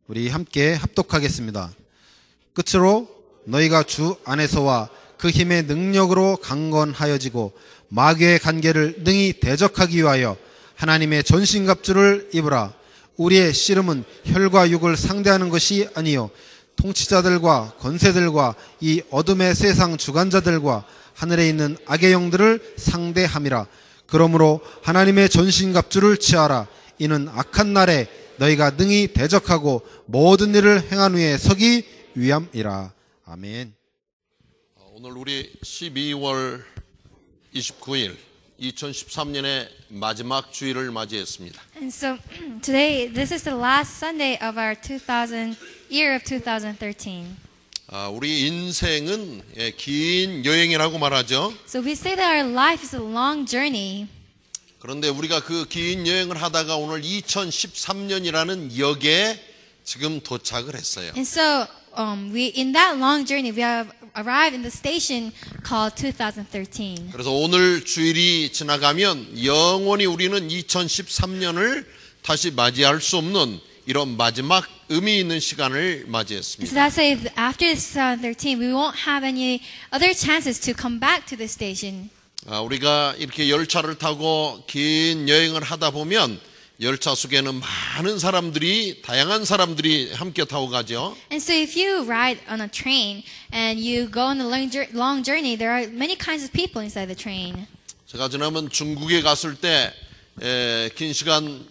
우리 함께 합독하겠습니다. 끝으로 너희가 주 안에서와 그 힘의 능력으로 강건하여지고 마귀의 관계를 능히 대적하기 위하여 하나님의 전신갑주를 입으라. 우리의 씨름은 혈과 육을 상대하는 것이 아니요 통치자들과 권세들과 이 어둠의 세상 주관자들과 하늘에 있는 악의 영들을 상대함이라. 그러므로 하나님의 전신갑주를 취하라. 이는 악한 날에 너희가 능히 대적하고 모든 일을 행한 후에 서기 위함이라. 아멘. 오늘 우리 12월 29일 2013년의 마지막 주일을 맞이했습니다. And so today, this is the last Sunday of our year of 2013. 우리 인생은 긴 여행이라고 말하죠. So we say that our life is a long journey. 그런데 우리가 그 긴 여행을 하다가 오늘 2013년이라는 역에 지금 도착을 했어요. And so we in that long journey, we have arrived in the station called 2013. 그래서 오늘 주일이 지나가면 영원히 우리는 2013년을 다시 맞이할 수 없는 이런 마지막 의미 있는 시간을 So 맞이했습니다. that's why after 2013, we won't have any other chances to come back to the station. 우리가 이렇게 열차를 타고 긴 여행을 하다 보면 열차 속에는 많은 사람들이, 다양한 사람들이 함께 타고 가죠. And so if you ride on a train and you go on a long journey, there are many kinds of people inside the train. 제가 지난번 중국에 갔을 때 긴 시간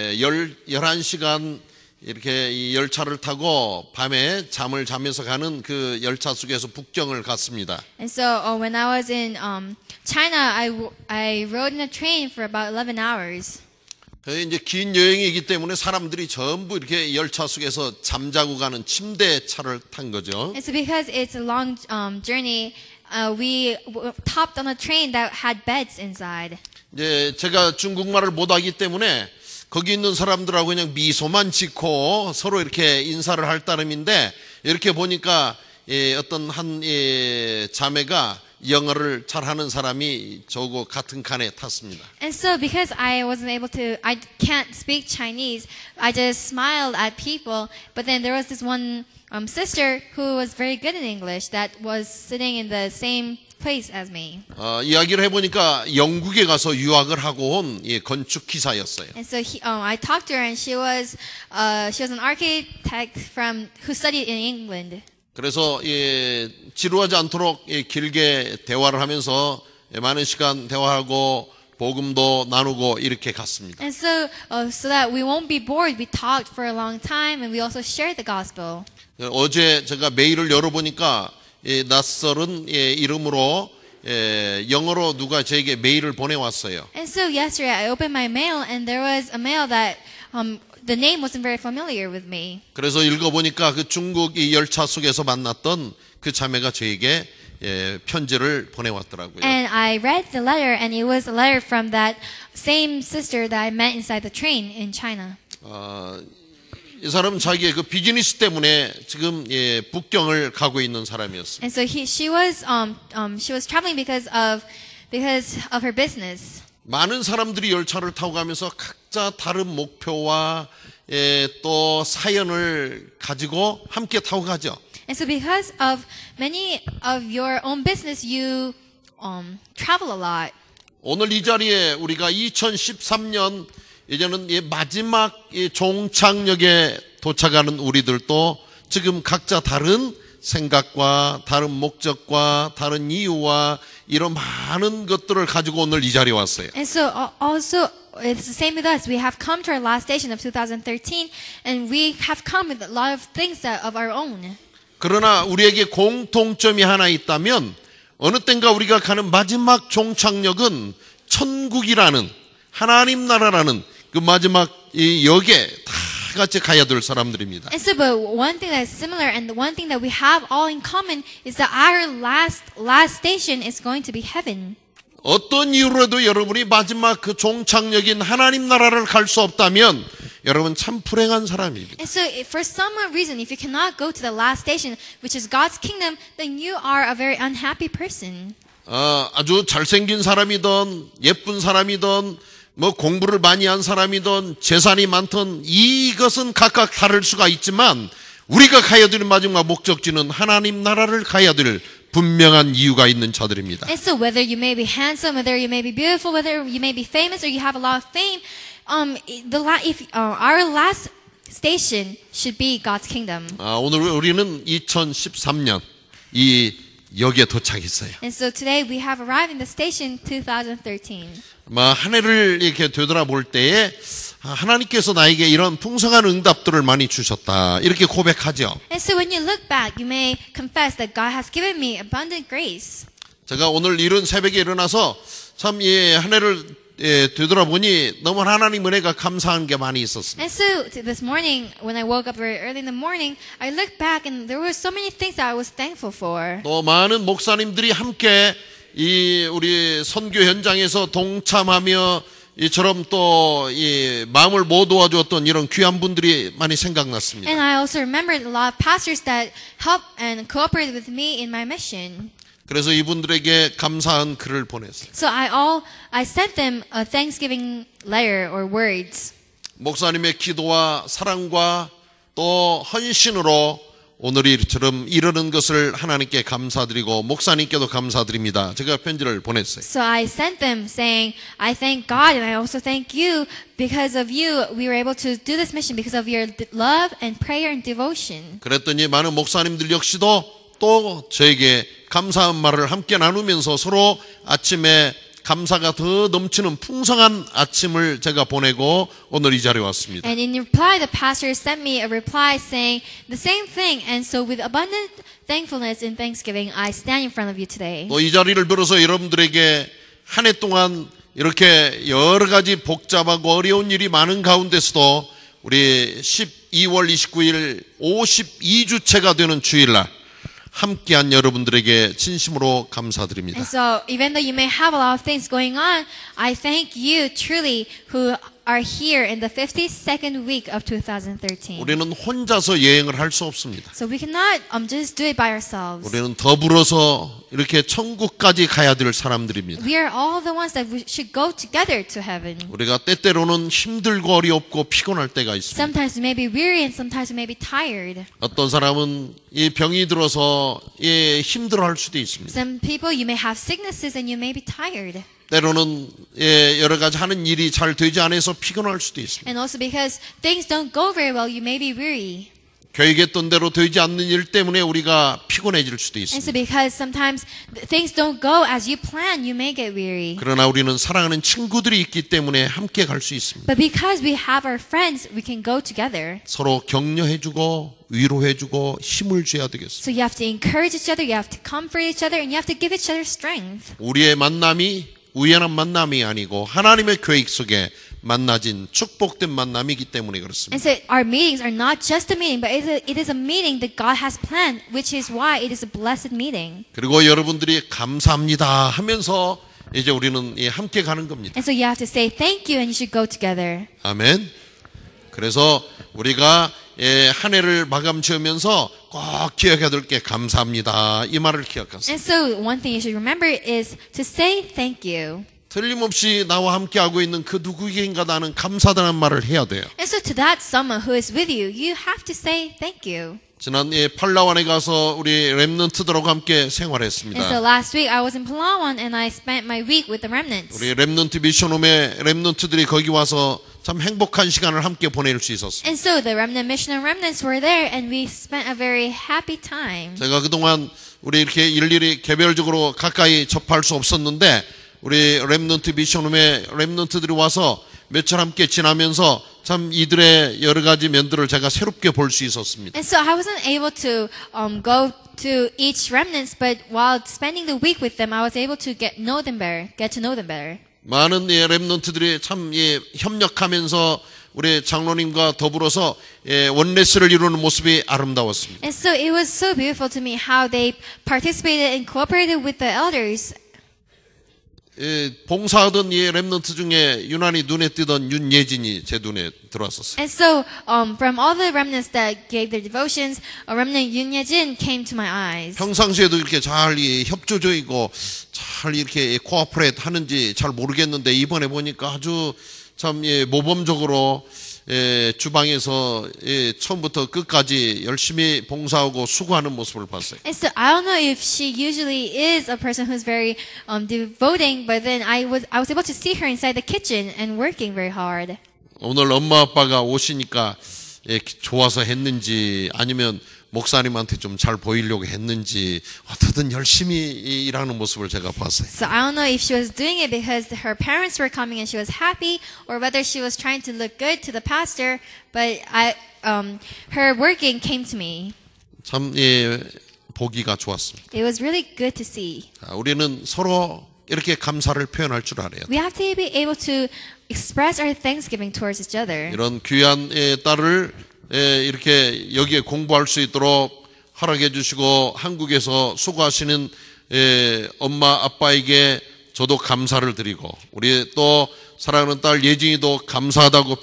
11시간 이렇게 이 열차를 타고 밤에 잠을 자면서 가는 그 열차 속에서 북경을 갔습니다. And so when I was in China, I rode in a train for about 11 hours. 이제 긴 여행이기 때문에 사람들이 전부 이렇게 열차 속에서 잠자고 가는 침대 차를 탄 거죠. And so because it's a long journey, we topped on a train that had beds inside. 이제 제가 중국말을 못하기 때문에 거기 있는 사람들하고 그냥 미소만 짓고 서로 이렇게 인사를 할 따름인데 이렇게 보니까 어떤 한 자매가 영어를 잘하는 사람이 저하고 같은 칸에 탔습니다. And so because I can't speak Chinese, I just smiled at people. But then there was this one sister who was very good in English that was sitting in the same place as me. 이야기를 해보니까 영국에 가서 유학을 하고 온 건축 기사였어요. And so I talked to her, and she was an architect who studied in England. 그래서 지루하지 않도록 길게 대화를 하면서 많은 시간 대화하고 복음도 나누고 이렇게 갔습니다. And so that we won't be bored, we talked for a long time, and we also shared the gospel. 어제 제가 메일을 열어보니까 낯설은 이름으로 영어로 누가 저에게 메일을 보내왔어요. And so yesterday I opened my mail, and there was a mail that the name wasn't very familiar with me. 그래서 읽어보니까 그 중국 이 열차 속에서 만났던 그 자매가 저에게 편지를 보내왔더라고요. And I read the letter, and it was a letter from that same sister that I met inside the train in China. 이 사람은 자기의 그 비즈니스 때문에 지금 북경을 가고 있는 사람이었습니다. And so she was traveling because of her business. 많은 사람들이 열차를 타고 가면서 각자 다른 목표와 또 사연을 가지고 함께 타고 가죠. And so because of many of your own business, you travel a lot. 오늘 이 자리에 우리가 2013년 이제는 마지막 종착역에 도착하는 우리들도 지금 각자 다른 생각과 다른 목적과 다른 이유와 이런 많은 것들을 가지고 오늘 이 자리에 왔어요. And so also it's the same with us. We have come to our last station of 2013, and we have come with a lot of things of our own. 그러나 우리에게 공통점이 하나 있다면 어느 땐가 우리가 가는 마지막 종착역은 천국이라는 하나님 나라라는 그 마지막 이 역에 다 같이 가야 될 사람들입니다. And so, but one thing that's similar, and the one thing that we have all in common, is that our last station is going to be heaven. 어떤 이유로라도 여러분이 마지막 그 종착역인 하나님 나라를 갈 수 없다면 여러분 참 불행한 사람입니다. And so, for some reason, if you cannot go to the last station, which is God's kingdom, then you are a very unhappy person. 아주 잘생긴 사람이든 예쁜 사람이든 뭐 공부를 많이 한 사람이든 재산이 많든 이것은 각각 다를 수가 있지만 우리가 가야 되는 마지막 목적지는 하나님 나라를 가야 될 분명한 이유가 있는 자들입니다. And so whether you may be handsome, whether you may be beautiful, whether you may be famous or you have a lot of fame, our last station should be God's kingdom. 오늘 우리는 2013년 이 역에 도착했어요. And so today we have arrived in the station 2013. 한 해를 이렇게 되돌아볼 때에 하나님께서 나에게 이런 풍성한 응답들을 많이 주셨다 이렇게 고백하죠. And so when you look back, you may confess that God has given me abundant grace. 제가 오늘 이른 새벽에 일어나서 참 이 한 해를 되돌아보니 너무 하나님 은혜가 감사한 게 많이 있었습니다. And so this morning, when I woke up very early in the morning, I looked back and there were so many things that I was thankful for. 또 많은 목사님들이 함께 이 우리 선교 현장에서 동참하며 이처럼 또 이 마음을 못 도와주었던 이런 귀한 분들이 많이 생각났습니다. And I also remembered a lot of pastors that helped and cooperated with me in my mission. 그래서 이분들에게 감사한 글을 보냈어요. So I sent them a Thanksgiving letter or words. 목사님의 기도와 사랑과 또 헌신으로 오늘 이처럼 이르는 것을 하나님께 감사드리고 목사님께도 감사드립니다. 제가 편지를 보냈어요. So I sent them saying, I thank God and I also thank you. Because of you, we were able to do this mission because of your love and prayer and devotion. 그랬더니 많은 목사님들 역시도 또 저에게 감사한 말을 함께 나누면서 서로 아침에 감사가 더 넘치는 풍성한 아침을 제가 보내고 오늘 이 자리에 왔습니다. And in reply, the pastor sent me a reply saying the same thing. And so with abundant thankfulness and thanksgiving, I stand in front of you today. 또 이 자리를 빌어서 여러분들에게 한 해 동안 이렇게 여러 가지 복잡하고 어려운 일이 많은 가운데서도 우리 12월 29일 52주째가 되는 주일날 함께한 여러분들에게 진심으로 감사드립니다. And so even though you may have a lot of things going on, I thank you truly who are here in the 52nd week of 2013. 우리는 혼자서 여행을 할 수 없습니다. So we cannot just do it by ourselves. 우리는 더불어서 이렇게 천국까지 가야 될 사람들입니다. We are all the ones that we should go together to heaven. 우리가 때때로는 힘들고 어렵고 피곤할 때가 있습니다. Sometimes we may be weary and sometimes we may be tired. 어떤 사람은 이 병이 들어서 힘들어할 수도 있습니다. Some people you may have sicknesses and you may be tired. 때로는 여러 가지 하는 일이 잘 되지 않아서 피곤할 수도 있습니다. And also because things don't go very well, you may be weary. 계획했던 대로 되지 않는 일 때문에 우리가 피곤해질 수도 And so 있습니다. because sometimes things don't go as you plan, you may get weary. 그러나 우리는 사랑하는 친구들이 있기 때문에 함께 갈 수 있습니다. But because we have our friends, we can go together. 서로 격려해주고 위로해주고 힘을 줘야 되겠습니다. So you have to encourage each other, you have to comfort each other, and you have to give each other strength. 우리의 만남이 우연한 만남이 아니고 하나님의 계획 속에 만나진 축복된 만남이기 때문에 그렇습니다. And so our meetings are not just a meeting, but it is a meeting that God has planned, which is why it is a blessed meeting. 그리고 여러분들이 감사합니다 하면서 이제 우리는 함께 가는 겁니다. And so you have to say thank you and you should go together. 아멘. 그래서 우리가 한 해를 마감 지으면서 꼭 기억해야 될 게 감사합니다. 이 말을 기억하세요. And so one thing you should remember is to say thank you. 틀림없이 나와 함께하고 있는 그 누구에게인가 나는 감사하다는 말을 해야 돼요. And so to that someone who is with you, you have to say thank you. 지난 팔라완에 가서 우리 렘넌트들하고 함께 And so 생활했습니다. last week I was in Palawan and I spent my week with the remnants. 우리 렘넌트 미션홈의 렘넌트들이 거기 와서 참 행복한 시간을 함께 보낼 수 있었습니다. And so the remnant mission and remnants were there and we spent a very happy time. 제가 그동안 우리 이렇게 일일이 개별적으로 가까이 접할 수 없었는데 우리 렘넌트 미션홈의 렘넌트들이 와서 며칠 함께 지나면서 참 이들의 여러 가지 면들을 제가 새롭게 볼 수 있었습니다. And so I wasn't able to go to each remnants, but while spending the week with them, I was able to get to know them better. 많은 렘넌트들이 참 협력하면서 우리 장로님과 더불어서 원내스를 이루는 모습이 아름다웠습니다. And so it was so beautiful to me how they participated and cooperated with the elders. 봉사하던 이 렘넌트 중에 유난히 눈에 띄던 윤예진이 제 눈에 들어왔었어요. And so, from all the remnants that gave their devotions, a remnant Yoon Ye-jin came to my eyes. 평상시에도 이렇게 잘 협조적이고 잘 이렇게 코어퍼레이트 하는지 잘 모르겠는데 이번에 보니까 아주 참 모범적으로 주방에서 처음부터 끝까지 열심히 봉사하고 수고하는 모습을 봤어요. And so I don't know if she usually is a person who's very devoting, but then I was able to see her inside the kitchen and working very hard. 오늘 엄마 아빠가 오시니까 좋아서 했는지 아니면 목사님한테 좀 잘 보이려고 했는지 어떻든 열심히 일하는 모습을 제가 봤어요. So I don't know if she was doing it because her parents were coming and she was happy, or whether she was trying to look good to the pastor. But her working came to me. 참 보기가 좋았습니다. It was really good to see. 우리는 서로 이렇게 감사를 표현할 줄 알아요. We have to be able to express our thanksgiving towards each other. 이런 귀한 딸을 이렇게 여기에 공부할 수 있도록 허락해 주시고 한국에서 수고하시는 엄마 아빠에게 저도 감사를 드리고 우리 또 사랑하는 딸 예진이도 감사하다고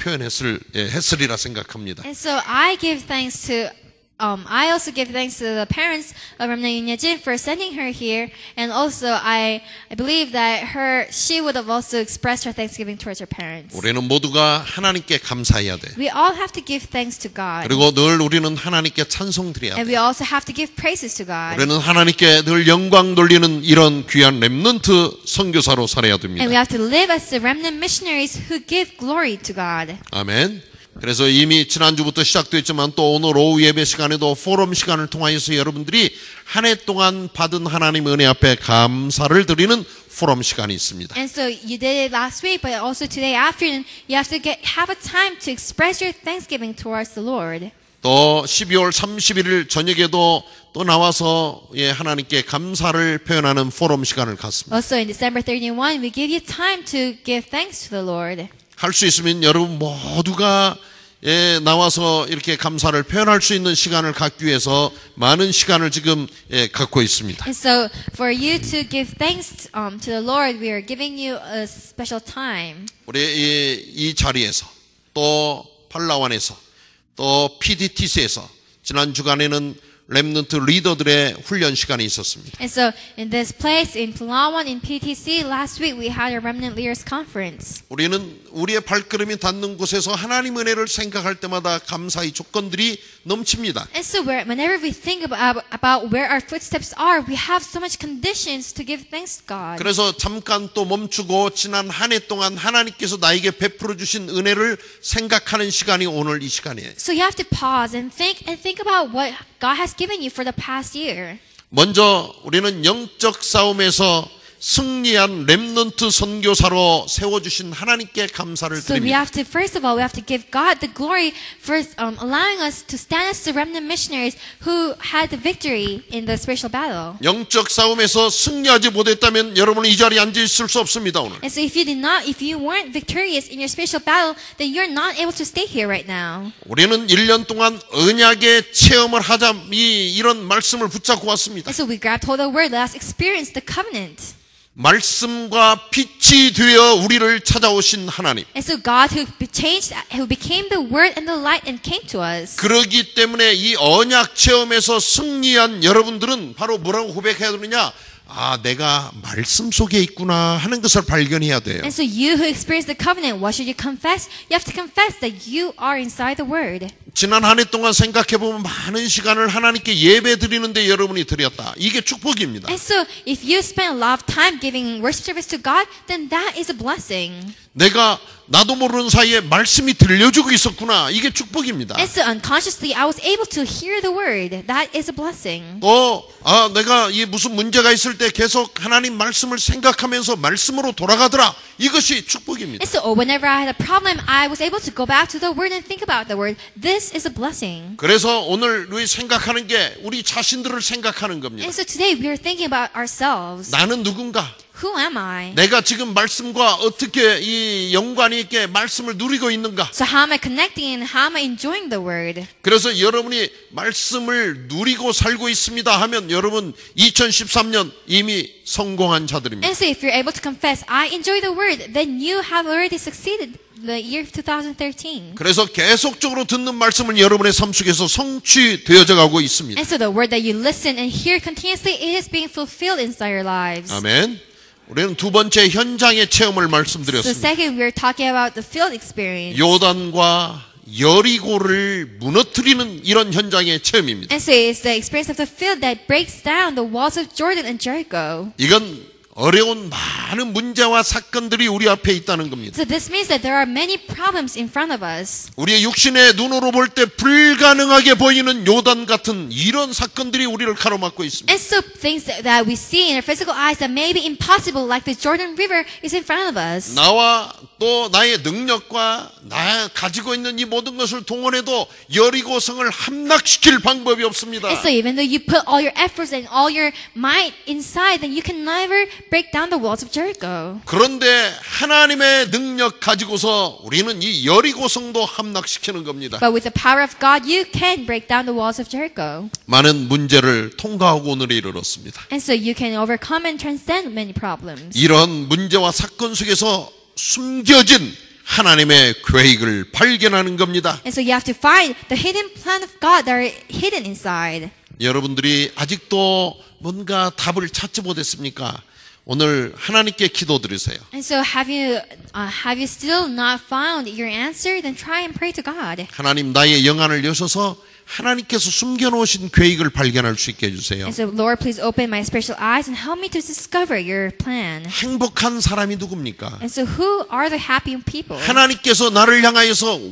했으리라 생각합니다. And so I give thanks to I also give thanks to the parents of Remnant Yoon Ye-jin for sending her here, and also I believe that she would have also expressed her thanksgiving towards her parents. 우리는 모두가 하나님께 감사해야 돼. We all have to give thanks to God. 그리고 늘 우리는 하나님께 찬송 드려야 And 돼. we also have to give praises to God. 우리는 하나님께 늘 영광 돌리는 이런 귀한 렘넌트 선교사로 살아야 됩니다. And we have to live as the remnant missionaries who give glory to God. 아멘. 그래서 이미 지난주부터 시작됐지만 또 오늘 오후 예배 시간에도 포럼 시간을 통하여서 여러분들이 한 해 동안 받은 하나님 은혜 앞에 감사를 드리는 포럼 시간이 있습니다. And so you did it last week, but also today afternoon, you have to have a time to express your thanksgiving towards the Lord. 또 12월 31일 저녁에도 또 나와서 하나님께 감사를 표현하는 포럼 시간을 갖습니다. Also in December 31, we give you time to give thanks to the Lord. 할 수 있으면 여러분 모두가 나와서 이렇게 감사를 표현할 수 있는 시간을 갖기 위해서 많은 시간을 지금 갖고 있습니다. And so for you to give thanks to the Lord, we are giving you a special time. 우리 이 자리에서 또 팔라완에서 또 PDTC에서 지난 주간에는 렘넌트 리더들의 훈련 시간이 있었습니다. And so in this place, in Palawan, in PTC, last week we had a Remnant Leaders Conference. 우리는 우리의 발걸음이 닿는 곳에서 하나님 은혜를 생각할 때마다 감사의 조건들이 넘칩니다. And so whenever we think about where our footsteps are, we have so much conditions to give thanks to God. 그래서 잠깐 또 멈추고 지난 한 해 동안 하나님께서 나에게 베풀어 주신 은혜를 생각하는 시간이 오늘 이 시간이에요. So you have to pause and think about what God has given you for the past year. 먼저 우리는 영적 싸움에서 승리한 렘넌트 선교사로 세워주신 하나님께 감사를 So we 드립니다. have to, first of all, we have to give God the glory for allowing us to stand as the remnant missionaries who had the victory in the spiritual battle. 영적 싸움에서 승리하지 못했다면 여러분은 이 자리에 앉아 있을 수 없습니다, 오늘. And so if you weren't victorious in your spiritual battle, then you're not able to stay here right now. 우리는 1년 동안 언약의 체험을 하자 이런 말씀을 붙잡고 왔습니다. And so we grabbed hold of the word. Let us experience the covenant. 말씀과 빛이 되어 우리를 찾아오신 하나님. And so God who became the word and the light and came to us. 그러기 때문에 이 언약 체험에서 승리한 여러분들은 바로 뭐라고 고백해야 되느냐? 아, 내가 말씀 속에 있구나 하는 것을 발견해야 돼요. And so you who experienced the covenant, what should you confess? You have to confess that you are inside the word. 지난 한 해 동안 생각해보면 많은 시간을 하나님께 예배 드리는데 여러분이 드렸다. 이게 축복입니다. And so if you spend a lot of time giving worship service to God, then that is a blessing. 내가 나도 모르는 사이에 말씀이 들려주고 있었구나. 이게 축복입니다. And so unconsciously I was able to hear the word. That is a blessing. 또 내가 이 무슨 문제가 있을 때 계속 하나님 말씀을 생각하면서 말씀으로 돌아가더라. 이것이 축복입니다. And so whenever I had a problem, I was able to go back to the word and think about the word. This is a blessing. 그래서 오늘 우리 생각하는 게 우리 자신들을 생각하는 겁니다. And so today we are thinking about ourselves. 나는 누군가? Who am I? 내가 지금 말씀과 어떻게 이 연관이 있게 말씀을 누리고 있는가? So how am I connecting and how am I enjoying the word? 그래서 여러분이 말씀을 누리고 살고 있습니다 하면 여러분 2013년 이미 성공한 자들입니다. And so if you're able to confess, I enjoy the word, then you have already succeeded the year 2013. 그래서 계속적으로 듣는 말씀은 여러분의 삶 속에서 성취되어져 가고 있습니다. And so the word that you listen and hear continuously, it is being fulfilled inside your lives. 아멘. 우리는 두 번째 현장의 체험을 So 말씀드렸습니다. second, we're talking about the field experience. 요단과 여리고를 무너뜨리는 이런 현장의 체험입니다. And so it's the experience of the field that breaks down the walls of Jordan and Jericho. 이건 어려운 많은 문제와 사건들이 우리 앞에 있다는 겁니다. So this means that there are many problems in front of us. 우리의 육신의 눈으로 볼 때 불가능하게 보이는 요단 같은 이런 사건들이 우리를 가로막고 있습니다. And so things that we see in our physical eyes that may be impossible, like the Jordan River, is in front of us. 나와 또 나의 능력과 나 가지고 있는 이 모든 것을 동원해도 여리고성을 함락시킬 방법이 없습니다. And so even though you put all your efforts and all your might inside, then you can never break down the walls of Jericho. 그런데 하나님의 능력 가지고서 우리는 이 여리고성도 함락시키는 겁니다. But with the power of God, you can break down the walls of Jericho. 많은 문제를 통과하고 오늘에 이르렀습니다. And so you can overcome and transcend many problems. 이런 문제와 사건 속에서 숨겨진 하나님의 계획을 발견하는 겁니다. And so you have to find the hidden plan of God that are hidden inside. 여러분들이 아직도 뭔가 답을 찾지 못했습니까? 오늘 하나님께 기도드리세요. And so have you still not found your answer? Then try and pray to God. 하나님 나의 영안을 여셔서 하나님께서 숨겨놓으신 계획을 발견할 수 있게 해주세요. And so Lord, please open my spiritual eyes and help me to discover your plan. 행복한 사람이 누굽니까? And so who are the happy people? 하나님께서 나를 향하여서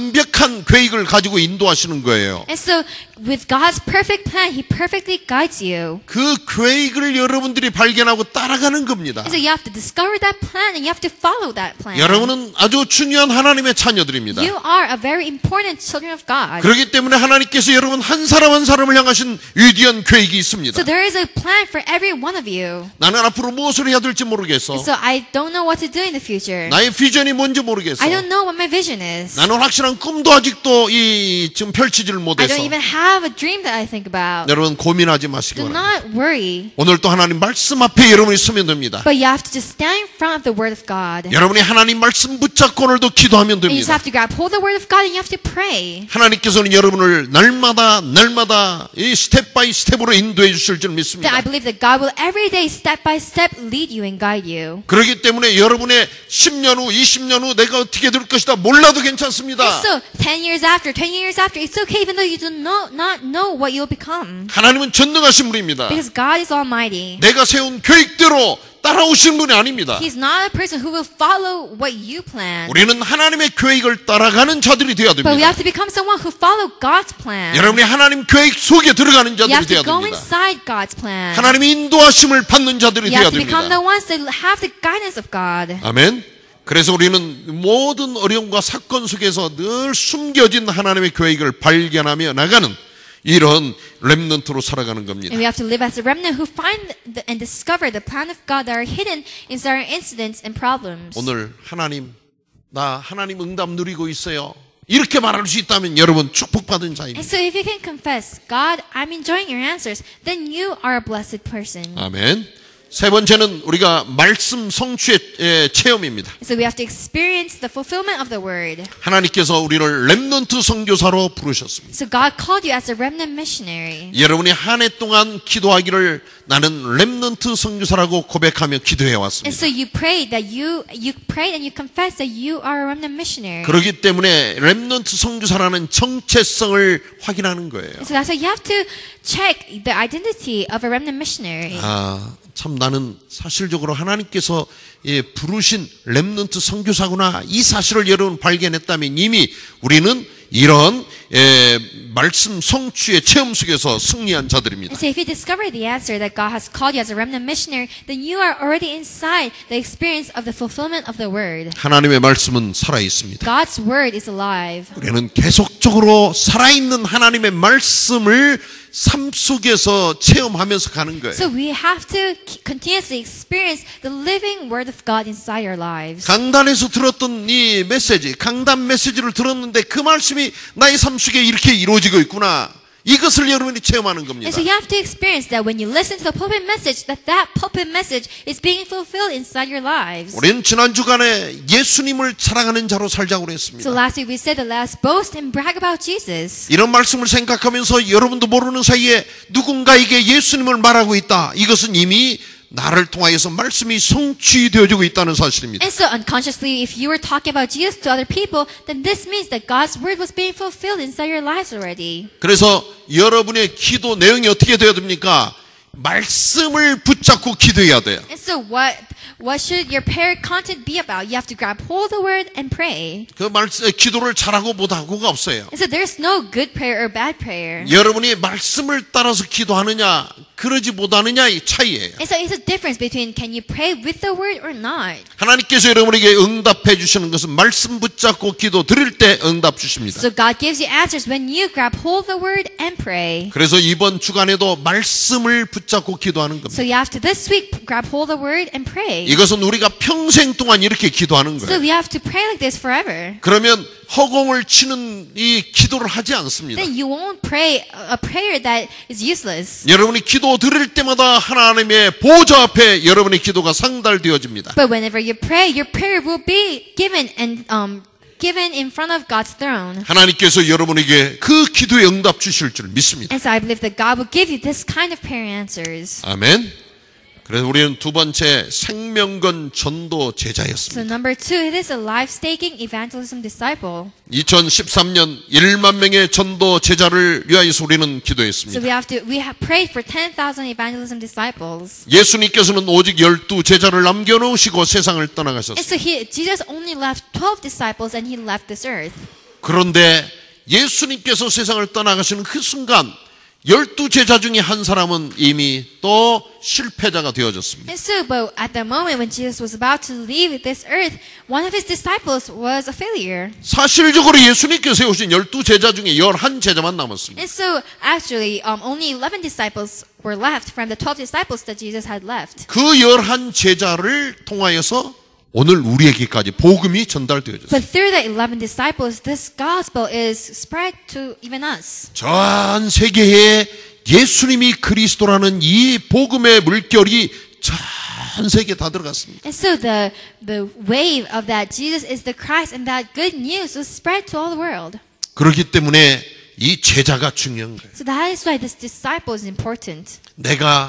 완벽한 계획을 가지고 인도하시는 거예요. And so with God's perfect plan, He perfectly guides you. 그 계획을 여러분들이 발견하고 따라가는 겁니다. And so you have to discover that plan and you have to follow that plan. 여러분은 아주 중요한 하나님의 자녀들입니다. You are a very important children of God. 그렇기 때문에 하나님께서 여러분 한 사람 한 사람을 향하신 위대한 계획이 있습니다. So there is a plan for every one of you. 나는 앞으로 무엇을 해야 될지 모르겠어. And so I don't know what to do in the future. 나의 비전이 뭔지 모르겠어. I don't know what my vision is. 나는 확실한 꿈도 아직도 지금 펼치지를 I 못해서. don't even have a dream that I think about. 여러분 고민하지 마시기 Do 바랍니다. not worry. 오늘 또 하나님 말씀 앞에 여러분이 서면 됩니다. But you have to just stand in front of the Word of God. 여러분이 하나님 말씀 붙잡고 오늘도 기도하면 And you just 됩니다. have to grab hold of the Word of God and you have to pray. 하나님께서는 여러분을 날마다 이 스텝 바이 스텝으로 인도해 주실 줄 That I 믿습니다. believe that God will every day, step by step, lead you and guide you. 그렇기 때문에 여러분의 10년 후, 20년 후 내가 어떻게 될 것이다 몰라도 괜찮습니다. And so 10 years after, 20 years after, it's okay even though you do not know what you'll become. 하나님은 전능하신 분입니다. Because God is almighty. 내가 세운 계획대로 따라오시는 분이 아닙니다. He's not a person who will follow what you plan. 우리는 하나님의 계획을 따라가는 자들이 되어야 But we 됩니다. have to become someone who follow God's plan. 여러분이 하나님 계획 속에 들어가는 You have 자들이 되어야 to go 됩니다. inside God's plan. 하나님의 인도하심을 받는 자들이 You 되어야 have to become 됩니다. the ones that have the guidance of God. 아멘. 그래서 우리는 모든 어려움과 사건 속에서 늘 숨겨진 하나님의 계획을 발견하며 나가는 이런 렘넌트로 살아가는 겁니다. And we have to live as a remnant who find and discover the plan of God that are hidden inside our incidents and problems. 오늘 나 하나님 응답 누리고 있어요. 이렇게 말할 수 있다면 여러분 축복받은 And 자입니다. so if you can confess, God, I'm enjoying your answers, then you are a blessed person. 아멘. 세 번째는 우리가 말씀 성취의 체험입니다. So we have to experience the fulfillment of the word. 하나님께서 우리를 렘넌트 선교사로 부르셨습니다. So God called you as a remnant missionary. 여러분이 한 해 동안 기도하기를 나는 렘넌트 선교사라고 고백하며 기도해 And 왔습니다. so you prayed that you prayed and you confessed that you are a remnant missionary. 그렇기 때문에 렘넌트 선교사라는 정체성을 확인하는 거예요. And so that's why you have to check the identity of a remnant missionary. 참 나는 사실적으로 하나님께서 부르신 렘넌트 선교사구나 이 사실을 여러분 발견했다면 이미 우리는 이런 말씀 성취의 체험 속에서 승리한 자들입니다. And so if you discover the answer that God has called you as a remnant missionary, then you are already inside the experience of the fulfillment of the word. 하나님의 말씀은 살아 있습니다. God's word is alive. 우리는 계속적으로 살아있는 하나님의 말씀을 삶 속에서 체험하면서 가는 거예요. So we have to continuously experience the living word of God inside our lives. 강단에서 들었던 이 메시지, 강단 메시지를 들었는데 그 말씀이 나의 삶 속에 이렇게 이루어지고 있구나. 이것을 여러분이 체험하는 겁니다. And so you have to experience that when you listen to the pulpit message, that pulpit message is being fulfilled inside your lives. 우리는 지난 주간에 예수님을 자랑하는 자로 살자고 So 했습니다. last week we said that let us boast and brag about Jesus. 이런 말씀을 생각하면서 여러분도 모르는 사이에 누군가에게 예수님을 말하고 있다. 이것은 이미 나를 통하여서 말씀이 성취되어지고 있다는 사실입니다. And so unconsciously, if you were talking about Jesus to other people, then this means that God's word was being fulfilled inside your lives already. 그래서 여러분의 기도 내용이 어떻게 되어야 됩니까? 말씀을 붙잡고 기도해야 돼요. And so what should your prayer content be about? You have to grab hold of the word and pray. 그 기도를 잘하고 못하고가 없어요. And so there's no good prayer or bad prayer. 여러분이 말씀을 따라서 기도하느냐, 그러지 못하느냐의 차이예요. And so it's a difference between can you pray with the word or not. 하나님께서 여러분에게 응답해 주시는 것은 말씀 붙잡고 기도 드릴 때 응답 주십니다. So God gives you answers when you grab hold of the word and pray. 그래서 이번 주간에도 말씀을 붙잡고 기도하는 So 겁니다. you have to this week grab hold of the word and pray. 이것은 우리가 평생 동안 이렇게 기도하는 So 거예요. we have to pray like this forever. 그러면 허공을 치는 이 기도를 하지 않습니다. Then you won't pray a prayer that is useless. 여러분이 기도 드릴 때마다 하나님의 보좌 앞에 여러분의 기도가 상달되어집니다. But whenever you pray, your prayer will be given and given in front of God's throne. 하나님께서 여러분에게 그 기도에 응답 주실 줄 믿습니다. And so I believe that God will give you this kind of prayer answers. 아멘. 그래서 우리는 두 번째 생명건 전도 So 제자였습니다. number 2, it is a life-staking evangelism disciple. 2013년 1만 명의 전도 제자를 위하여서 우리는 So 기도했습니다. we have prayed for 10,000 evangelism disciples. 예수님께서는 오직 12제자를 남겨놓으시고 세상을 And 떠나가셨습니다. so Jesus only left 12 disciples and he left this earth. 그런데 예수님께서 세상을 떠나가시는 그 순간 12제자 중에 한 사람은 이미 또 실패자가 되어졌습니다. And so, but at the moment when Jesus was about to leave this earth, one of his disciples was a failure. 사실적으로 예수님께서 세우신 12제자 중에 11제자만 남았습니다. And so, actually, only 11 disciples were left from the 12 disciples that Jesus had left. 그 11제자를 통하여서 오늘 우리에게까지 복음이 전달되어졌습니다. But through the 11 disciples, this gospel is spread to even us. 전 세계에 예수님이 그리스도라는 이 복음의 물결이 전 세계에 다 들어갔습니다. And so the wave of that Jesus is the Christ and that good news was spread to all the world. 그렇기 때문에 이 제자가 중요한 거예요. So that is why this disciple is important. 내가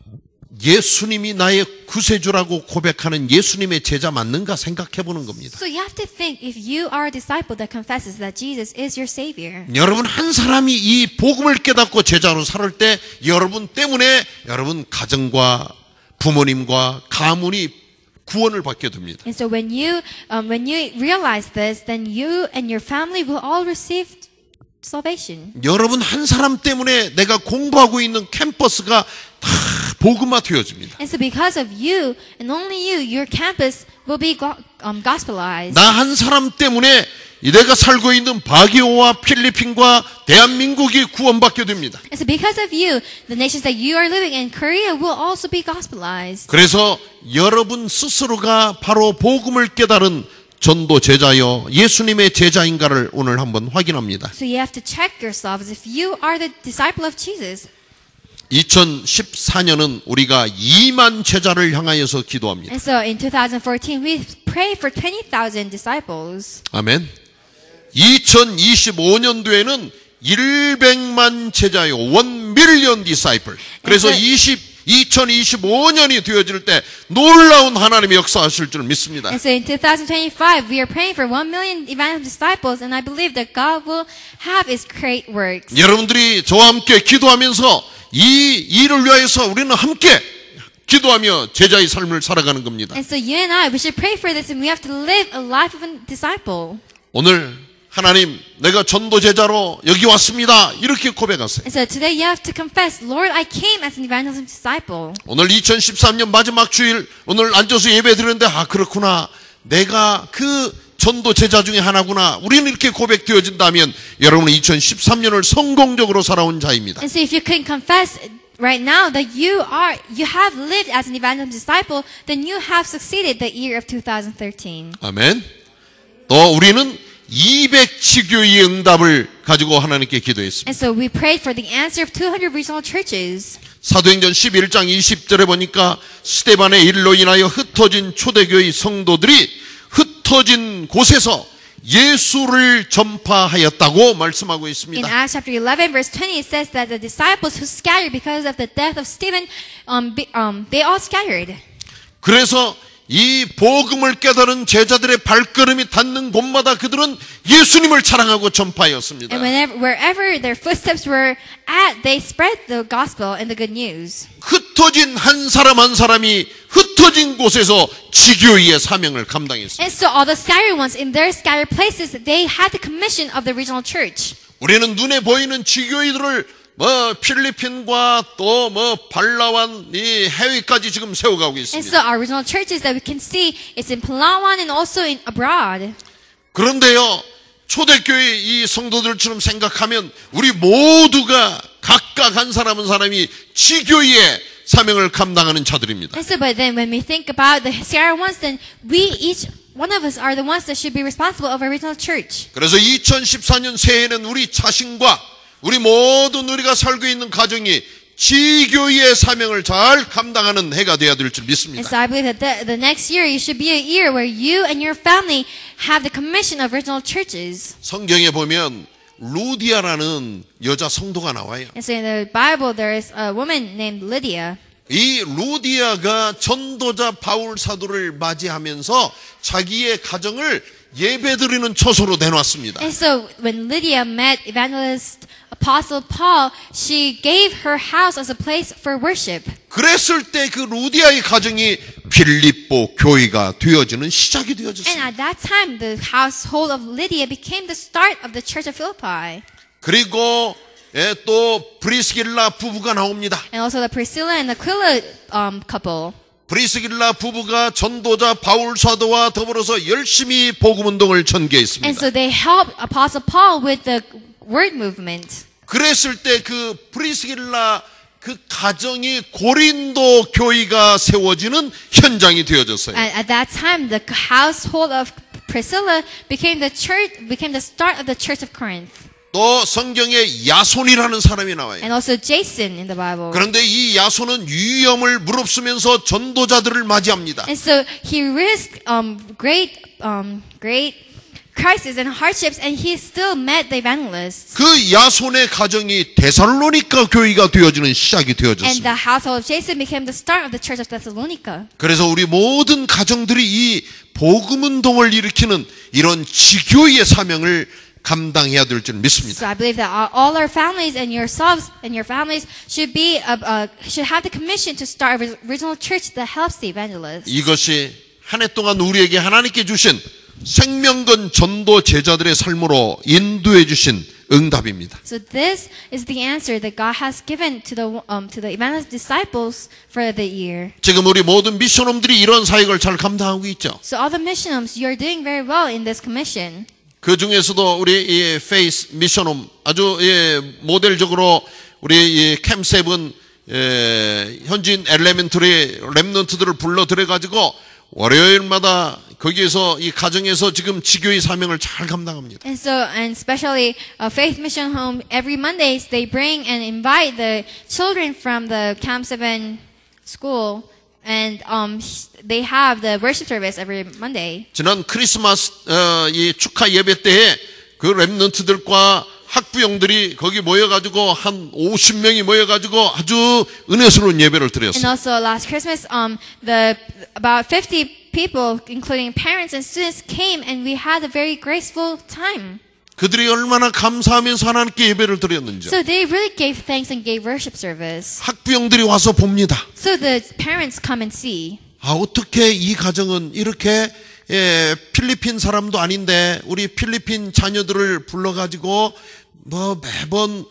예수님이 나의 구세주라고 고백하는 예수님의 제자 맞는가 생각해 보는 겁니다. So you have to think if you are a disciple that confesses that Jesus is your Savior. 여러분 한 사람이 이 복음을 깨닫고 제자로 살 때 여러분 때문에 여러분 가정과 부모님과 가문이 구원을 받게 됩니다. And so when you realize this, then you and your family will all receive salvation. 여러분 한 사람 때문에 내가 공부하고 있는 캠퍼스가 다 복음화 되어집니다. And so because of you and only you, your campus will be gospelized. 나 한 사람 때문에 내가 살고 있는 바기오와 필리핀과 대한민국이 구원받게 됩니다. And so because of you, the nations that you are living in, Korea will also be gospelized. 그래서 여러분 스스로가 바로 복음을 깨달은 전도 제자여 예수님의 제자인가를 오늘 한번 확인합니다. So you have to check yourselves if you are the disciple of Jesus. 2014년은 우리가 2만 제자를 향하여서 기도합니다. And so in 2014, we pray for 20,000 disciples. 아멘. 2025년도에는 100만 제자요. 1 million disciple. 그래서 2025년이 되어질 때 놀라운 하나님의 역사하실 줄 믿습니다. And so in 2025, we are praying for 1 million evangelical disciples, and I believe that God will have His great works. 여러분들이 저와 함께 기도하면서 이 일을 위하여서 우리는 함께 기도하며 제자의 삶을 살아가는 겁니다. And so you and I, we should pray for this, and we have to live a life of a disciple. 오늘 하나님, 내가 전도 제자로 여기 왔습니다. 이렇게 고백하세요. And so today you have to confess, Lord, I came as an evangelism disciple. 오늘 2013년 마지막 주일 오늘 앉아서 예배 드리는데 그렇구나. 내가 그 전도 제자 중에 하나구나. 우리는 이렇게 고백되어진다면 여러분은 2013년을 성공적으로 살아온 자입니다. And so if you can confess right now that you have lived as an evangelist disciple, then you have succeeded the year of 2013. 아멘. 또 우리는 200지교의 응답을 가지고 하나님께 기도했습니다. And so we prayed for the answer of 200 regional churches. 사도행전 11장 20절에 보니까 스데반의 일로 인하여 흩어진 초대교회 성도들이 흩어진 곳에서 예수를 전파하였다고 말씀하고 In 있습니다. Acts chapter 11 verse 20 it says that the disciples who scattered because of the death of Stephen, they all scattered. 그래서 이 복음을 깨달은 제자들의 발걸음이 닿는 곳마다 그들은 예수님을 자랑하고 전파하였습니다. And wherever their footsteps were at, they spread the gospel and the good news. 흩어진 한 사람 한 사람이 흩어진 곳에서 지교회의 사명을 감당했습니다. And so all the scattered ones in their scattered places, they had the commission of the regional church. 우리는 눈에 보이는 지교회들을 필리핀과 또 발라완 이 해외까지 지금 세워가고 And 있습니다. so our regional churches that we can see, it's in Palawan and also in abroad. 그런데요, 초대교회 이 성도들처럼 생각하면 우리 모두가 각각 한 사람 한 사람이 지교회의 사명을 감당하는 자들입니다. And so, but then when we think about the scattered ones, then we each one of us are the ones that should be responsible of our regional church. 그래서 2014년 새해에는 우리 자신과 우리 모든 우리가 살고 있는 가정이 지교회의 사명을 잘 감당하는 해가 되어야 될 줄 And 믿습니다. so I believe that the next year, you should be a year where you and your family have the commission of regional churches. 성경에 보면 루디아라는 여자 성도가 나와요. And so in the Bible, there is a woman named Lydia. 이 루디아가 전도자 바울 사도를 맞이하면서 자기의 가정을 예배드리는 처소로 내놨습니다. And so when Lydia met evangelist Apostle Paul, she gave her house as a place for worship. 그랬을 때 그 루디아의 가정이 빌립보 교회가 되어지는 시작이 And 되어졌습니다. at that time, the household of Lydia became the start of the church of Philippi. 그리고 또 브리스길라 부부가 나옵니다. And also the Priscilla and Aquila couple. 브리스길라 부부가 전도자 바울 사도와 더불어서 열심히 복음 운동을 And 전개했습니다. so they helped Apostle Paul with the word movement. 그랬을 때 그 브리스길라 그 가정이 고린도 교회가 세워지는 현장이 되어졌어요. And at that time, the household of Priscilla became the start of the church of Corinth. 또 성경에 야손이라는 사람이 나와요. And also Jason in the Bible. 그런데 이 야손은 위험을 무릅쓰면서 전도자들을 맞이합니다. And so he risked great crisis and hardships, and he still met the evangelists. 그 야손의 가정이 데살로니가 교회가 되어지는 시작이 And the 되어졌습니다. household of Jason became the start of the church of Thessalonica. 그래서 우리 모든 가정들이 이 복음 운동을 일으키는 이런 지교의 사명을 감당해야 될 줄 믿습니다. So I believe that all our families and yourselves and your families should have the commission to start a regional church that helps the evangelists. 이것이 한 해 동안 우리에게 하나님께 주신 생명건 전도 제자들의 삶으로 인도해 주신 응답입니다. So this is the answer that God has given to the evangelist disciples for the year. 지금 우리 모든 미션홈들이 이런 사역을 잘 감당하고 있죠. So all the missions, you're doing very well in this commission. 그 중에서도 우리 이 페이스 미션홈 아주 모델적으로 우리 이 캠7 현지인 엘레멘터리 렘넌트들을 불러들여 가지고 월요일마다 거기에서 이 가정에서 지금 지교의 사명을 잘 감당합니다. And especially Faith Mission Home, every Mondays they bring and invite the children from the Camp 7 school, and they have the worship service every Monday. 지난 크리스마스 이 축하 예배 때에 그 렘넌트들과 학부형들이 거기 모여가지고 한 50명이 모여가지고 아주 은혜스러운 예배를 And 드렸어요. also last Christmas, about 50 people, including parents and students, came, and we had a very graceful time. 그들이 얼마나 감사하면서 하나님께 예배를 드렸는지. So they really gave thanks and gave worship service. 학부형들이 와서 봅니다. So the parents come and see. 아, 어떻게 이 가정은 이렇게 필리핀 사람도 아닌데 우리 필리핀 자녀들을 불러가지고 매번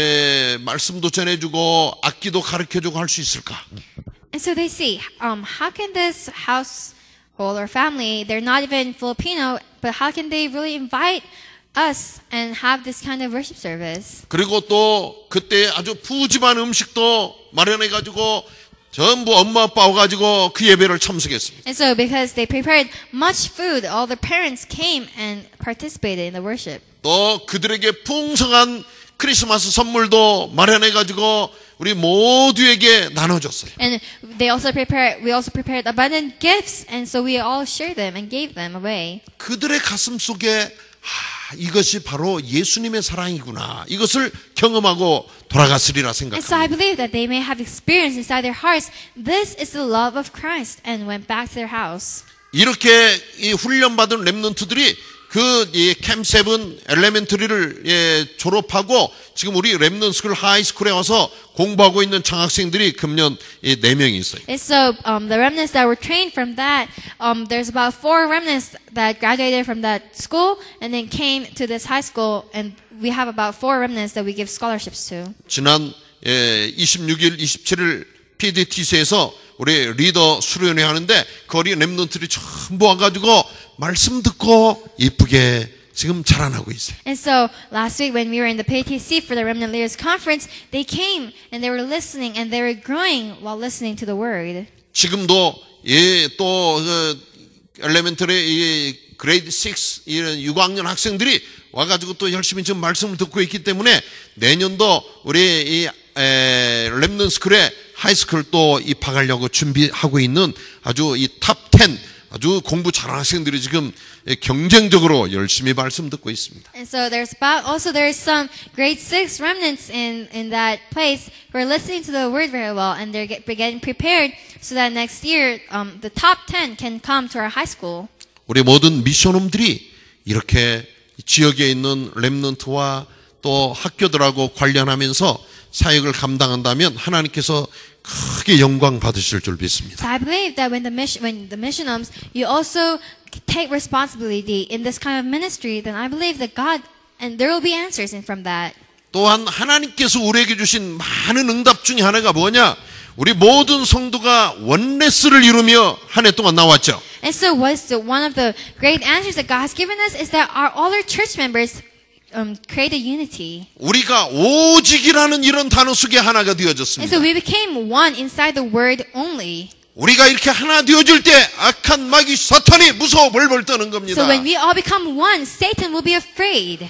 말씀도 전해주고 악기도 가르쳐주고 할 수 있을까? And so they see, how can this house or family, they're not even Filipino, but how can they really invite us and have this kind of worship service? 그리고 또 그때 아주 푸짐한 음식도 마련해가지고 전부 엄마 아빠 와가지고 그 예배를 참석했습니다. And so because they prepared much food, all the parents came and participated in the worship. 또 그들에게 풍성한 크리스마스 선물도 마련해가지고 우리 모두에게 나눠줬어요. And we also prepared abundant gifts, and so we all shared them and gave them away. 그들의 가슴 속에 이것이 바로 예수님의 사랑이구나. 이것을 경험하고 돌아갔으리라 And so I 생각합니다. believe that they may have experienced inside their hearts, this is the love of Christ, and went back to their house. 이렇게 이 훈련받은 렘넌트들이 그 캠 세븐 엘레멘터리를 졸업하고 지금 우리 렘넌스쿨 하이스쿨에 와서 공부하고 있는 장학생들이 금년 4명이 있어요. And so the remnants that were trained from that, there's about 4 remnants that graduated from that school and then came to this high school, and we have about 4 remnants that we give scholarships to. 지난 26일, 27일 PDTC에서 우리 리더 수련회 하는데 거리 렘넌트들이 전부 와가지고 말씀 듣고 이쁘게 지금 자라나고 있어요. And so last week when we were in the PTC for the Remnant Leaders Conference, they came and they were listening and they were growing while listening to the word. 지금도 또 엘레멘터리 그레이드 6 이런 6학년 학생들이 와가지고 또 열심히 지금 말씀을 듣고 있기 때문에 내년도 우리 이 렘넌스쿨에 하이스쿨 또 입학하려고 준비하고 있는 아주 이 탑 10 아주 공부 잘하는 학생들이 지금 경쟁적으로 열심히 말씀 듣고 있습니다. And so there's some grade 6 remnants in that place who are listening to the word very well, and they're getting prepared so that next year the top 10 can come to our high school. 우리 모든 미션홈들이 이렇게 지역에 있는 렘넌트와 또 학교들하고 관련하면서 사역을 감당한다면 하나님께서 크게 영광 받으실 줄 믿습니다. So I believe that when the missionoms, you also take responsibility in this kind of ministry, then I believe that God, and there will be answers from that. 또한 하나님께서 우리에게 주신 많은 응답 중에 하나가 뭐냐? 우리 모든 성도가 원네스를 이루며 한 해 동안 나왔죠. And so one of the great answers that God has given us is that all our church members create a unity. 우리가 오직이라는 이런 단어 속에 하나가 And so 되어졌습니다. we became one inside the word only. 우리가 이렇게 하나 되어질 때 악한 마귀 사탄이 무서워 벌벌 떠는 겁니다. So when we all become one, Satan will be afraid.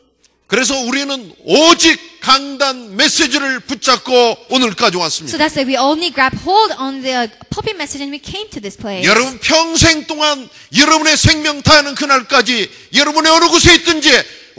그래서 우리는 오직 강단 메시지를 붙잡고 오늘까지 So 왔습니다. that's why we only grab hold on the pulpit message and we came to this place. 여러분 평생 동안 여러분의 생명 다하는 그날까지 여러분의 어느 곳에 있든지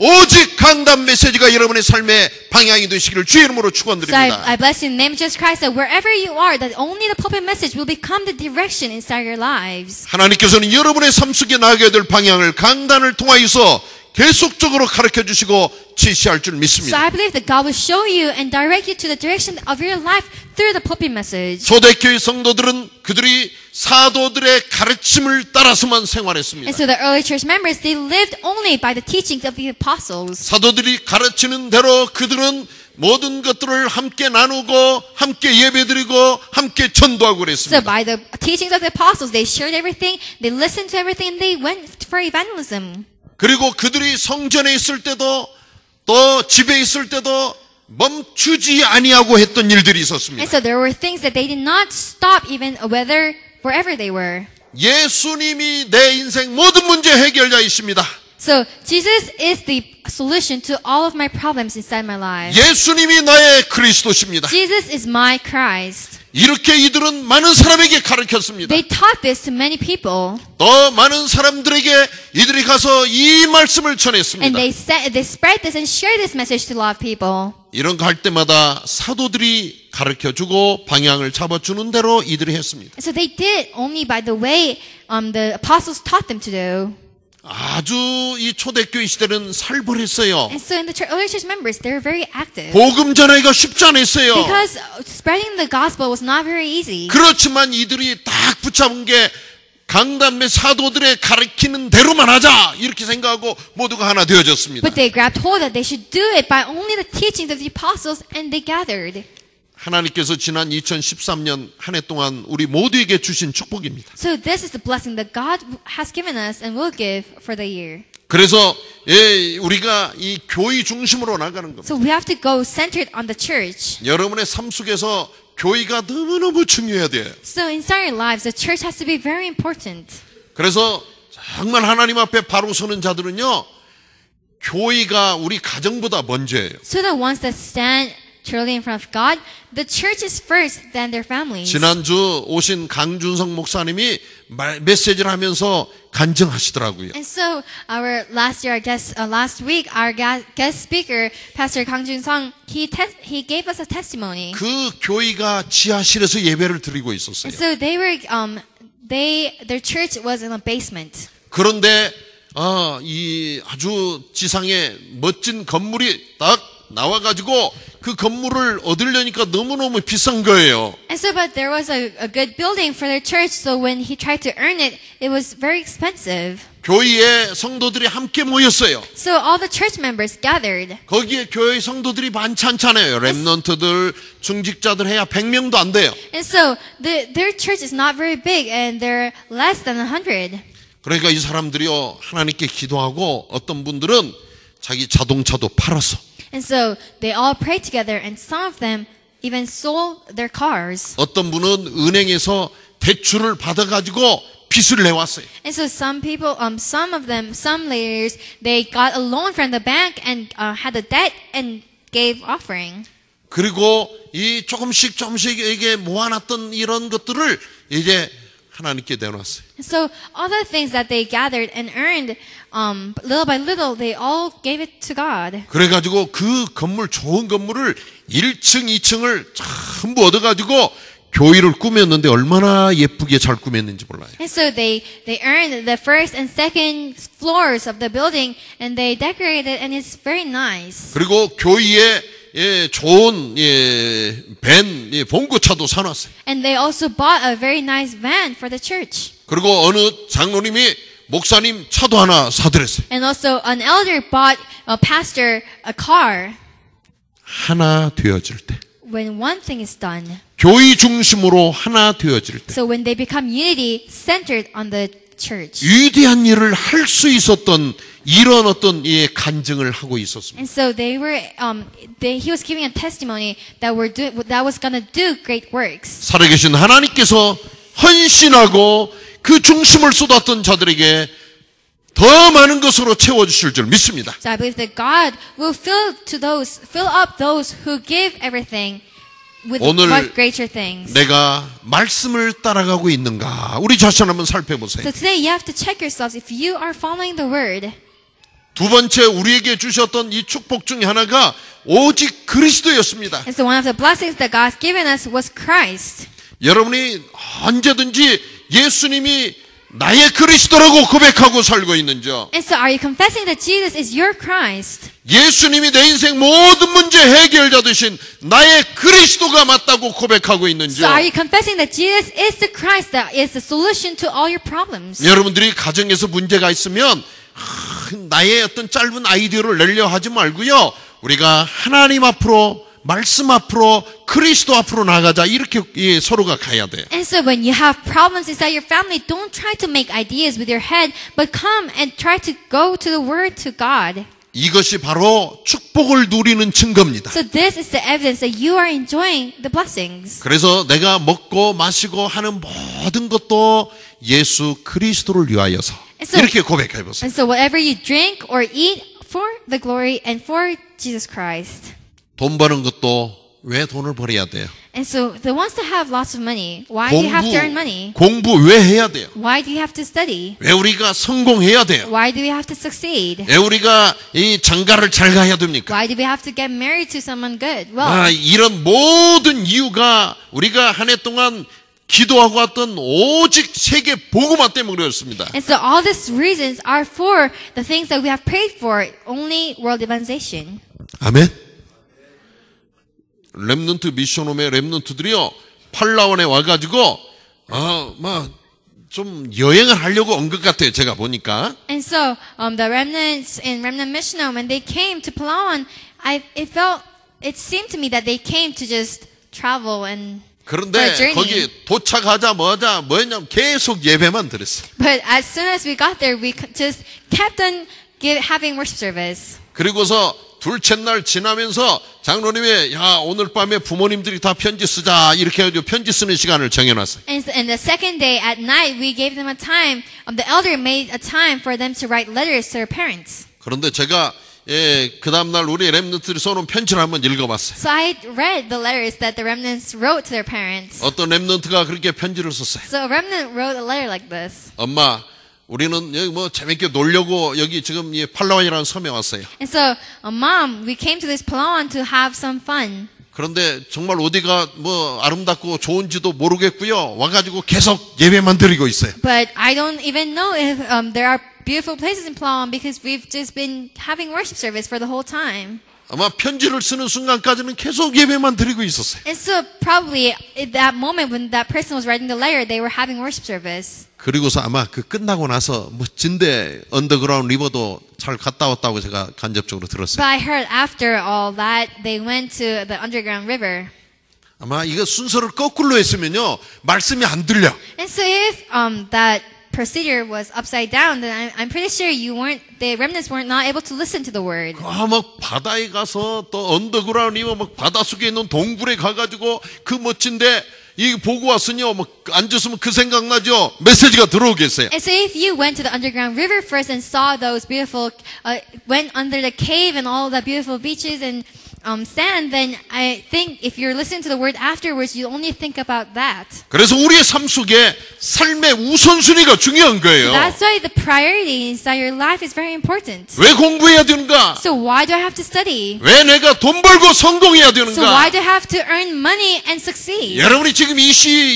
오직 강단 메시지가 여러분의 삶의 방향이 되시기를 주의 이름으로 So 축원드립니다. I bless you in the name of Jesus Christ that wherever you are, that only the pulpit message will become the direction inside your lives. 하나님께서는 여러분의 삶 속에 나가야 될 방향을 강단을 통하여서 계속적으로 가르쳐 주시고 지시할 줄 So 믿습니다. I believe that God will show you and direct you to the direction of your life through the pulpit message. 초대교회 성도들은 그들이 사도들의 가르침을 따라서만 생활했습니다. And so the early church members, they lived only by the teachings of the apostles. 사도들이 가르치는 대로 그들은 모든 것들을 함께 나누고 함께 예배드리고 함께 전도하고 So 그랬습니다. by the teachings of the apostles, they shared everything, they listened to everything, and they went for evangelism. 그리고 그들이 성전에 있을 때도 또 집에 있을 때도 멈추지 아니하고 했던 일들이 And 있었습니다. so there were things that they did not stop even wherever they were. 예수님이 내 인생 모든 문제 해결자이십니다. So Jesus is the solution to all of my problems inside my life. 예수님이 나의 그리스도십니다. Jesus is my Christ. 이렇게 이들은 많은 사람에게 가르쳤습니다. They taught this to many people, 더 많은 사람들에게 이들이 가서 이 말씀을 and 전했습니다. they spread this and shared this message to a lot of people. 이런 거 할 때마다 사도들이 가르쳐주고 방향을 잡아주는 대로 이들이 했습니다. So they did only by the way the apostles taught them to do. 아주 이 초대교회 시대는 살벌했어요. And so in the early church members, they were very active. 복음 전하기가 쉽지 않았어요. Because spreading the gospel was not very easy. 그렇지만 이들이 딱 붙잡은 게 강단의 사도들의 가르치는 대로만 하자 이렇게 생각하고 모두가 하나 되어졌습니다. But they grabbed hold that they should do it by only the teachings of the apostles, and they gathered. 하나님께서 지난 2013년 한 해 동안 우리 모두에게 주신 축복입니다. So this is the blessing that God has given us and will give for the year. 그래서 우리가 이 교회 중심으로 나가는 겁니다. So we have to go centered on the church. 여러분의 삶 속에서 교회가 너무너무 중요해야 돼요. So inside our lives, the church has to be very important. 그래서 정말 하나님 앞에 바로 서는 자들은요, 교회가 우리 가정보다 먼저예요. So the ones that stand truly in front of God, the church is first, then their families. 지난주 오신 강준성 목사님이 메시지를 하면서 간증하시더라고요. And so our last week, our guest speaker, Pastor Kang Jun-sung, he gave us a testimony. 그 교회가 지하실에서 예배를 드리고 있었어요. And so their church was in a basement. 그런데 이 아주 지상에 멋진 건물이 딱 나와가지고 그 건물을 얻으려니까 너무너무 비싼 거예요. And so, but there was a good building for their church. So when he tried to earn it, it was very expensive. 교회에 성도들이 함께 모였어요. So all the church members gathered. 거기에 교회 성도들이 많지 않잖아요. 렘넌트들, 중직자들 해야 100명도 안 돼요. And so their church is not very big, and they're less than 100. 그러니까 이 사람들이요, 하나님께 기도하고 어떤 분들은 자기 자동차도 팔았어. And so they all prayed together, and some of them even sold their cars. 어떤 분은 은행에서 대출을 받아가지고 빚을 내왔어요. And so some leaders, they got a loan from the bank and had a debt and gave offering. 그리고 이 조금씩 이게 모아놨던 이런 것들을 이제 하나님께 내놨어요. So all the things that they gathered and earned, little by little, they all gave it to God. 그래가지고 그 건물, 좋은 건물을 1층, 2층을 전부 얻어가지고 교회를 꾸몄는데 얼마나 예쁘게 잘 꾸몄는지 몰라요. And so they earned the first and second floors of the building, and they decorated it, and it's very nice. 그리고 교회에 좋은 밴, 봉고차도 사놨어요. And they also bought a very nice van for the church. 그리고 어느 장로님이 목사님 차도 하나 사드렸어요. And also an elder bought a pastor a car. 하나 되어질 때. When one thing is done. 교회 중심으로 하나 되어질 때. So when they become unity centered on the church. 위대한 일을 할 수 있었던 이런 어떤 간증을 하고 있었습니다. And so he was giving a testimony that was going to do great works. 살아계신 하나님께서 헌신하고 그 중심을 쏟았던 자들에게 더 많은 것으로 채워주실 줄 믿습니다. So I believe that God will fill up those who give everything with much greater things. 내가 말씀을 따라가고 있는가? 우리 자신 한번 살펴보세요. So today you have to check yourselves if you are following the word. 두 번째 우리에게 주셨던 이 축복 중에 하나가 오직 그리스도였습니다. And so one of the blessings that God's given us was Christ. 여러분이 언제든지 예수님이 나의 그리스도라고 고백하고 살고 있는지요? And so are you confessing that Jesus is your Christ? 예수님이 내 인생 모든 문제 해결자 되신 나의 그리스도가 맞다고 고백하고 있는지요? So are you confessing that Jesus is the Christ that is the solution to all your problems? 여러분들이 가정에서 문제가 있으면 나의 어떤 짧은 아이디어를 내려 하지 말고요. 우리가 하나님 앞으로 말씀 앞으로 그리스도 앞으로 나가자 이렇게 서로가 가야 돼요. And so when you have problems inside your family, don't try to make ideas with your head, but come and try to go to the word to God. 이것이 바로 축복을 누리는 증거입니다. So this is the evidence that you are enjoying the blessings. 그래서 내가 먹고 마시고 하는 모든 것도 예수 그리스도를 위하여서 이렇게 고백해 보세요. And so whatever you drink or eat for the glory and for Jesus Christ. 돈 버는 것도 왜 돈을 벌어야 돼요? And so the ones that have lots of money, why do you have to earn money? 공부 왜 해야 돼요? Why do you have to study? 왜 우리가 성공해야 돼요? Why do we have to succeed? 왜 우리가 이 장가를 잘 가야 됩니까? Why do we have to get married to someone good? Well, 이런 모든 이유가 우리가 한 해 동안 기도하고 왔던 오직 세계 복음화 때문에 그렇습니다. And so all these reasons are for the things that we have prayed for, only world evangelization. 아멘. 렘넌트 미션홈의 렘넌트들이요 팔라원에 와가지고 좀 여행을 하려고 온 것 같아요. 제가 보니까. And so the remnants in Remnant Mission Home, when they came to Palawan, it seemed to me that they came to just travel and for a 그런데 journey. 거기 도착하자마자 뭐였냐면 계속 예배만 드렸어요. But as soon as we got there, we just kept on having worship service. 그리고서 둘째 날 지나면서 장로님이 야 오늘 밤에 부모님들이 다 편지 쓰자 이렇게 해가지고 편지 쓰는 시간을 정해놨어요. And the second day at night, we gave them a time. The elder made a time for them to write letters to their parents. 그런데 제가 그 다음날 우리 렘넌트들이 써놓은 편지를 한번 읽어봤어요. So I read the letters that the remnants wrote to their parents. 어떤 렘넌트가 그렇게 편지를 썼어요. So a remnant wrote a letter like this. 엄마, 우리는 여기 뭐 재밌게 놀려고 여기 지금 이 팔라완이라는 섬에 왔어요. And so, Mom, we came to this Palawan to have some fun. 그런데 정말 어디가 뭐 아름답고 좋은지도 모르겠고요. 와가지고 계속 예배만 드리고 있어요. But I don't even know if there are beautiful places in Palawan because we've just been having worship service for the whole time. 아마 편지를 쓰는 순간까지는 계속 예배만 드리고 있었어요. And so probably at that moment when that person was writing the letter, they were having worship service. 그리고서 아마 그 끝나고 나서 멋진데 언더그라운드 리버도 잘 갔다 왔다고 제가 간접적으로 들었어요. But I heard after all that, they went to the underground river. 아마 이거 순서를 거꾸로 했으면요 말씀이 안 들려. And so if that procedure was upside down, then I'm pretty sure the remnants were not able to listen to the word. 막 바다에 가서 또 언더그라운드 리버 막 바다 속에 있는 동굴에 가가지고 그 멋진데 이 보고 왔으니요 막 앉았으면 그 생각나죠. 메시지가 들어오겠어요. And so if you went to the underground river first and saw those beautiful, went under the cave and all the beautiful beaches and sand, then I think if you're listening to the word afterwards, you only think about that. 그래서 우리의 삶 속에 삶의 우선순위가 중요한 거예요. So that's why the priority inside your life is very important. 왜 공부해야 되는가? So why do I have to study? 왜 내가 돈 벌고 성공해야 So why 되는가? do I have to earn money and succeed? 여러분이 지금 이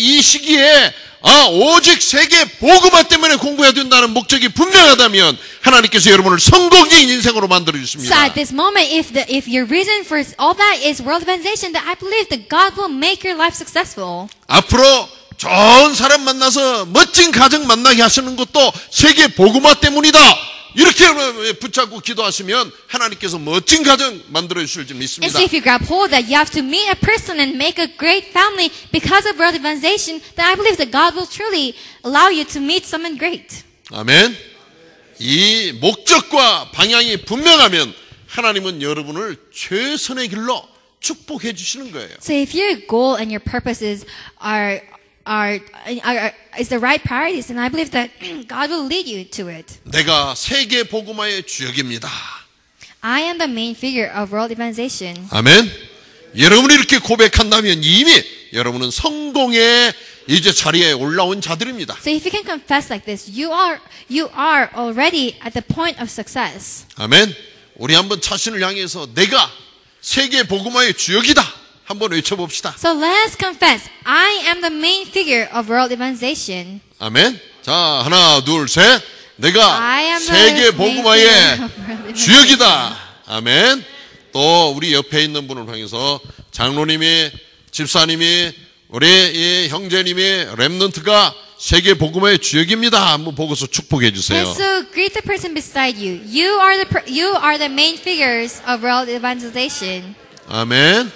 시기에 오직 세계 복음화 때문에 공부해야 된다는 목적이 분명하다면 하나님께서 여러분을 성공적인 인생으로 만들어 So 주십니다. at this moment, if your reason for all that is world evangelization, then I believe that God will make your life successful. 앞으로 좋은 사람 만나서 멋진 가정 만나게 하시는 것도 세계 복음화 때문이다. 이렇게 붙잡고 기도하시면 하나님께서 멋진 가정 만들어 주실 줄 And 믿습니다. so if you grab hold that you have to meet a person and make a great family because of world evangelization, then I believe that God will truly allow you to meet someone great. 아멘. 이 목적과 방향이 분명하면 하나님은 여러분을 최선의 길로 축복해 주시는 거예요. So if your goal and your purposes is the right priorities, then I believe that God will lead you to it. 내가 세계 복음화의 주역입니다. I am the main figure of world evangelization. 아멘. 여러분이 이렇게 고백한다면 이미 여러분은 성공의 이제 자리에 올라온 자들입니다. So if you can confess like this, you are already at the point of success. 아멘. 우리 한번 자신을 향해서 내가 세계 복음화의 주역이다. 한번 외쳐봅시다. So let us confess, I am the main figure of world evangelization. 아멘. 자, 하나, 둘, 셋. I 내가 am 세계 the main 복음화의 figure of world 주역이다. 아멘. 또 우리 옆에 있는 분을 향해서 장로님이, 집사님이, 우리 이 형제님이, 렘넌트가 세계 복음화의 주역입니다. 한번 보고서 축복해 주세요. And so greet the person beside you. You are the main figures of world evangelization. 아멘.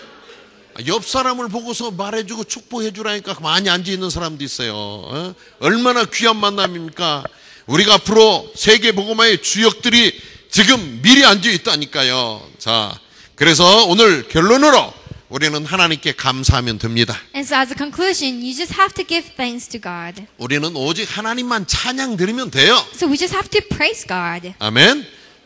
옆 사람을 보고서 말해주고 축복해 주라니까 많이 앉아 있는 사람도 있어요. 얼마나 귀한 만남입니까? 우리가 앞으로 세계 복음화의 주역들이 지금 미리 앉아 있다니까요. 자, 그래서 오늘 결론으로 우리는 하나님께 감사하면 됩니다. And so as a conclusion, you just have to give thanks to God. 우리는 오직 하나님만 찬양 드리면 돼요. So we just have to praise God. 아멘.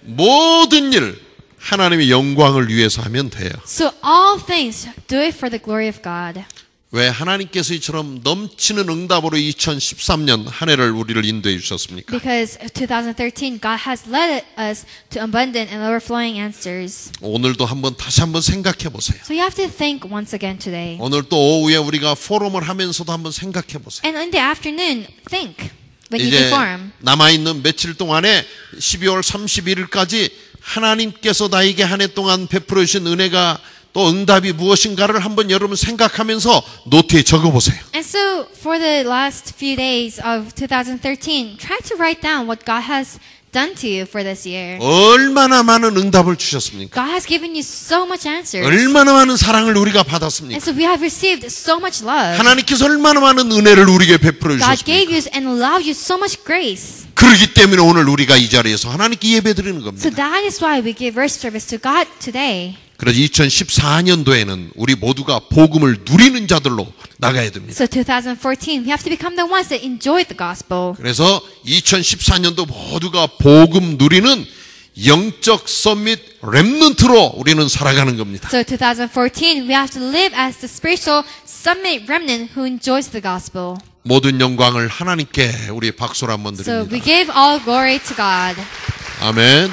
모든 일 하나님의 영광을 위해서 하면 돼요. So all things, do it for the glory of God. 왜 하나님께서 이처럼 넘치는 응답으로 2013년 한 해를 우리를 인도해 주셨습니까? Because 2013, God has led us to abundant and overflowing answers. 오늘도 다시 한번 생각해 보세요. So you have to think once again today. 오늘 또 오후에 우리가 포럼을 하면서도 한번 생각해 보세요. And in the afternoon, think when you do 이제 forum. 남아있는 며칠 동안에 12월 31일까지 하나님께서 나에게 한 해 동안 베풀어 주신 은혜가 또 응답이 무엇인가를 한번 여러분 생각하면서 노트에 적어보세요. And so for the last few days of 2013, try to write down what God has done to you for this year. 얼마나 많은 응답을 주셨습니까? God has given you so much answers. 얼마나 많은 사랑을 우리가 And 받았습니까? so we have received so much love. 하나님께서 얼마나 많은 은혜를 우리에게 베풀어 God gave 주셨습니까? you and allowed you so much grace. 그렇기 때문에 오늘 우리가 이 자리에서 하나님께 예배드리는 So 겁니다. that is why we give worship service to God today. 그래서 2014년도에는 우리 모두가 복음을 누리는 자들로 나가야 됩니다. So 2014, we have to become the ones that enjoy the gospel. 그래서 2014년도 모두가 복음 누리는 영적 서밋 렘넌트로 우리는 살아가는 겁니다. So 2014, we have to live as the spiritual summit remnant who enjoys the gospel. 모든 영광을 하나님께 우리 박수를 한번 So we 드립니다. give all glory to God. 아멘.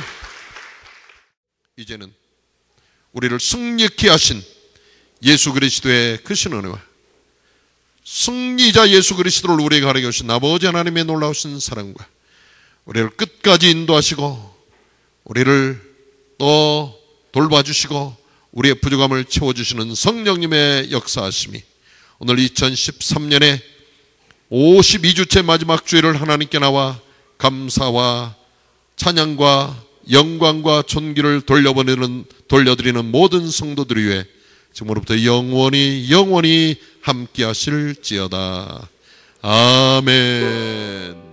이제는 우리를 승리케 하신 예수 그리스도의 크신 은혜와 승리자 예수 그리스도를 우리에게 가르쳐 주신 아버지 하나님의 놀라우신 사랑과 우리를 끝까지 인도하시고 우리를 또 돌봐주시고 우리의 부족함을 채워주시는 성령님의 역사하심이 오늘 2013년에 52주째 마지막 주일을 하나님께 나와 감사와 찬양과 영광과 존귀를 돌려드리는 모든 성도들 위해 지금부터 영원히 함께 하실지어다. 아멘.